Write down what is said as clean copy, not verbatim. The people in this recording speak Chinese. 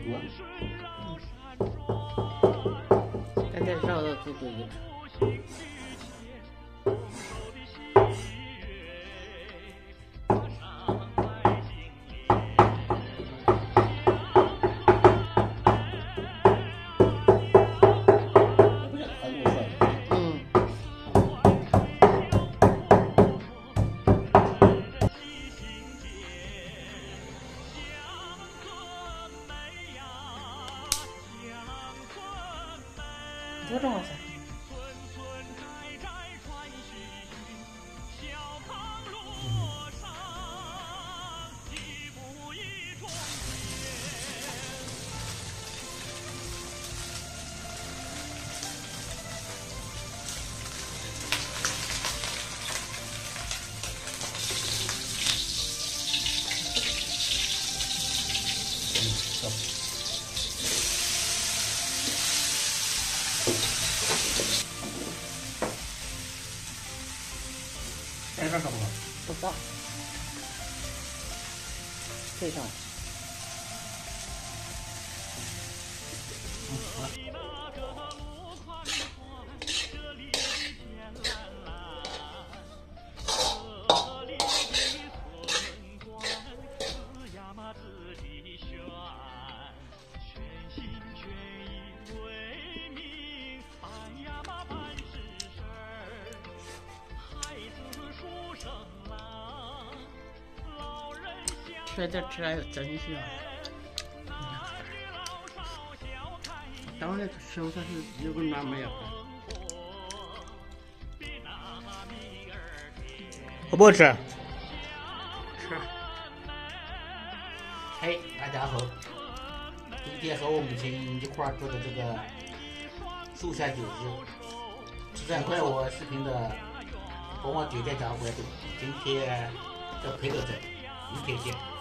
多。 咱再绕到足足一尺。多重啊？ 这边搞不搞？ 不到，对上。 好了。 这吃来有真香。 当然吃它是有个软没有。 好不好吃？ 吃。嘿，大家好，今天和我母亲一块儿做的这个素菜饺子，13块我视频的帮我点赞加关注，今天就陪到这，明天见。